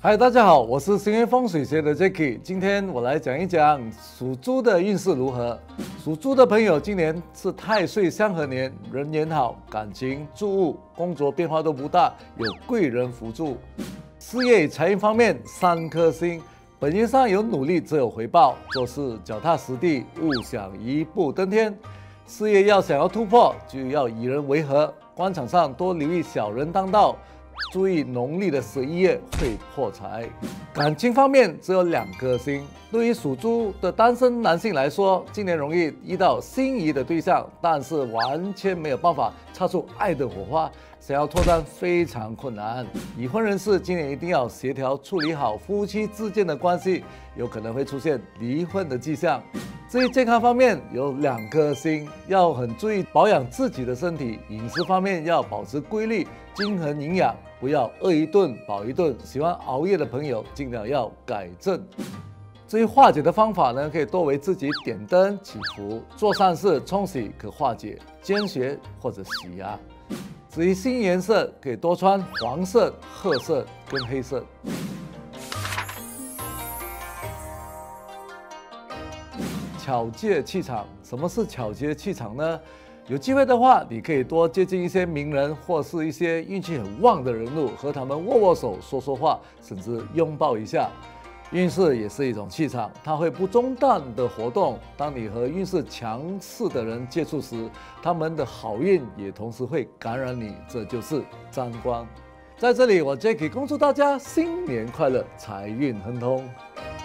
嗨，大家好，我是星月风水学的 Jacky。今天我来讲一讲属猪的运势如何。属猪的朋友，今年是太岁相合年，人缘好，感情、住务、工作变化都不大，有贵人辅助。事业与财运方面，3颗星，本业上有努力，则有回报，做事脚踏实地，勿想一步登天。事业想要突破，就要与人为和。官场上多留意小人当道。注意农历的11月会破财。感情方面只有2颗星。对于属猪的单身男性来说，今年容易遇到心仪的对象，但是完全没有办法擦出爱的火花，想要脱单非常困难。已婚人士今年一定要协调处理好夫妻之间的关系，有可能会出现离婚的迹象。至于健康方面有2颗星，要很注意保养自己的身体，饮食方面要保持规律，均衡营养，不要饿一顿饱一顿。喜欢熬夜的朋友尽量要改正。至于化解的方法呢，可以多为自己点灯祈福，做善事冲洗可化解，捐血或者洗牙。至于新颜色，可以多穿黄色、褐色跟黑色。巧接气场，什么是巧接气场呢？有机会的话，你可以多接近一些名人或是一些运气很旺的人物，和他们握握手、说说话，甚至拥抱一下。运势也是一种气场，它会不中断的活动。当你和运势强势的人接触时，他们的好运也同时会感染你，这就是沾光。在这里，我 Jacky 恭祝大家新年快乐，财运亨通。